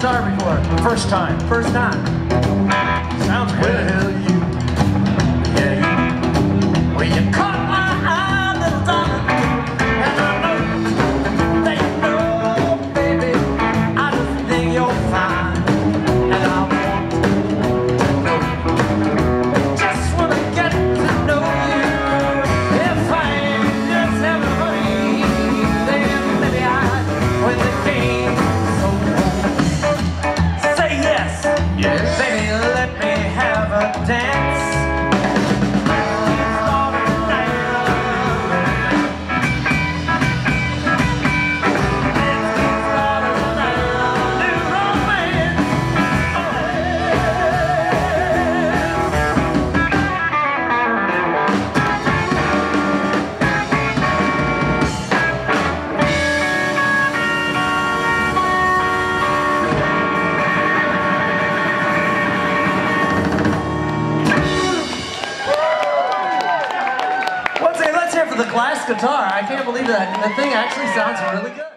guitar before? First time. First time. Sounds good. Well, you, yeah, you, well, you caught my eye this time, and I know that you know, baby, I just think you're fine, and I want to know, just wanna get to know you. If I ain't just having money, then maybe I win the game. So say yes, Yes. baby, let me have a dance. Let's hear for the glass guitar. I can't believe that. The thing actually sounds really good.